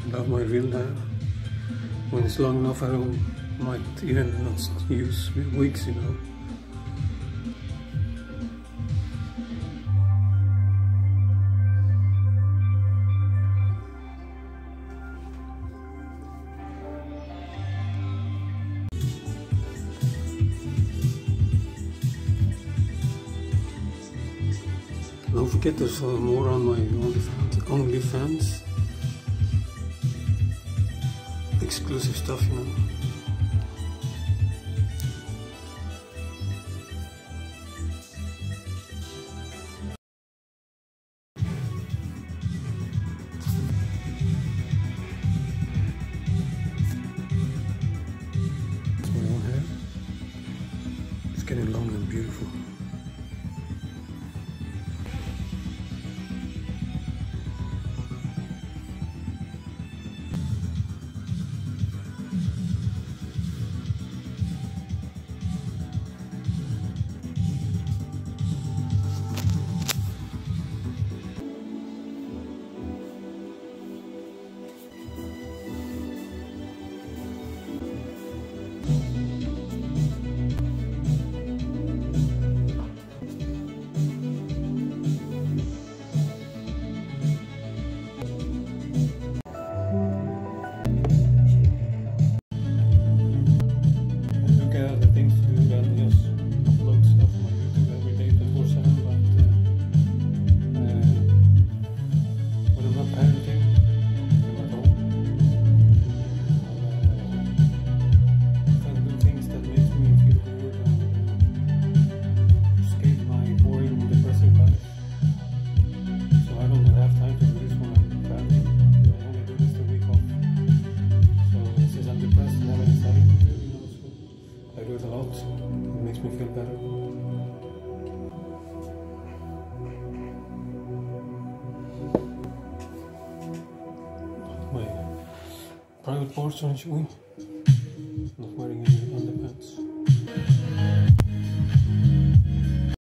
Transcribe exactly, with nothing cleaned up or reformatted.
love my real hair. When it's long enough, I don't might even not use wigs, you know. Don't forget there's uh, more on my OnlyFans, OnlyFans. Exclusive stuff, you know. It's my own hair. It's getting long and beautiful. It makes me feel better. My private parts aren't showing. Not wearing any